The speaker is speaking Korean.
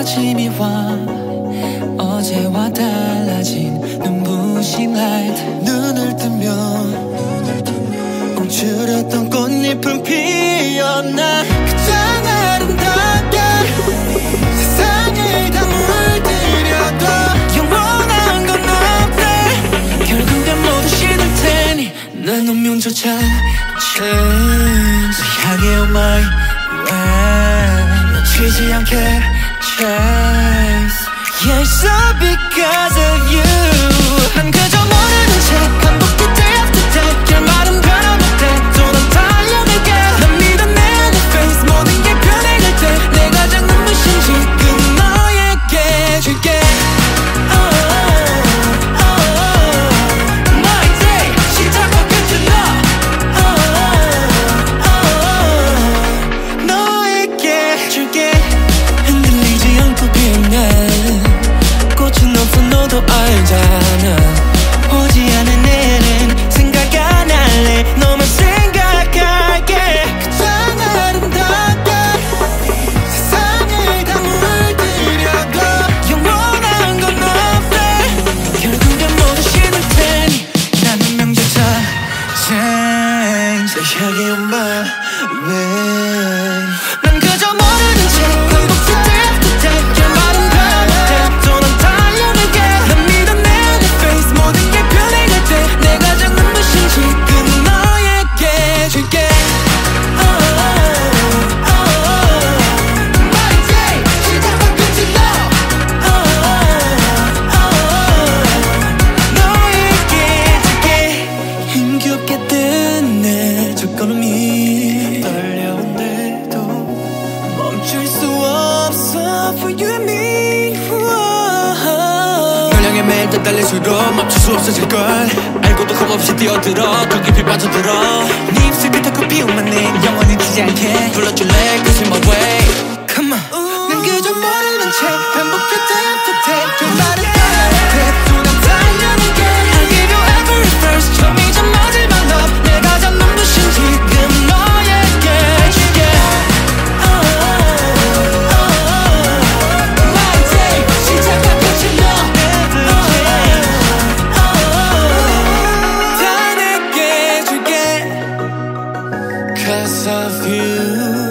아침이 와 어제와 달라진 눈부신 light. 눈을 뜨면 움츠렸던 꽃잎은 피었나. 그저 아름답게 세상을 다 물들여도 영원한 건 없대. 결국엔 모두 시들 테니 난 운명조차 change. 향해 on my way. 놓치지 않게 chase. Yeah, it's all because of you. 난 그저 모르는 채 반복해 day after day. 결말은 변함없대. 또 난 달려갈게. 난 믿어 내 안의 face. 모든 게 변해갈 때 내가 가장 눈부신 지금 너에게 줄게. My day 시작과 끝은 너. 너에게 줄게. 흔들리지 않고 빛나 꽃은 없어 너도 알잖아. 오지 않은 내일은 생각 안 할래. 너만 생각할게. 그저 아름답게 세상을 다 물들여도 영원한 건 없대. 결국엔 모두 시들 테니 난 운명조차 change. 내 향해 on my way. 난 그저 모르는 채 반복해 day after day. 결말은 변함없대. 또 난 달려갈게. 난 믿어 내 안의 face. 모든 게 변해갈 때 내가 가장 눈부신 지금 너에게 줄게. My day 시작과 끝은 너. 너에게 줄게. 힘겹게 뜬 내 첫걸음이 떨려온데도 멈출 수 없어 for you and me. 열량에 매일 더 달릴수록 멈출 수 없어질걸. 알고도 겁없이 뛰어들어 더 깊이 빠져들어. 네 입술 끝에 꽃피우만 내 영원히 지지 않게 불러줄래 cause you're my way. Come on. 난 그저 모르는 채 반복해 day after day. 결말은 변함없대. 또 난 달려갈게. I'll give you every first. 처음이자 마지막 love. 내가 가장 눈부신 지금 너에게 줄게. My day 시작과 끝은 너. 다 내게 줄게. Cause of you.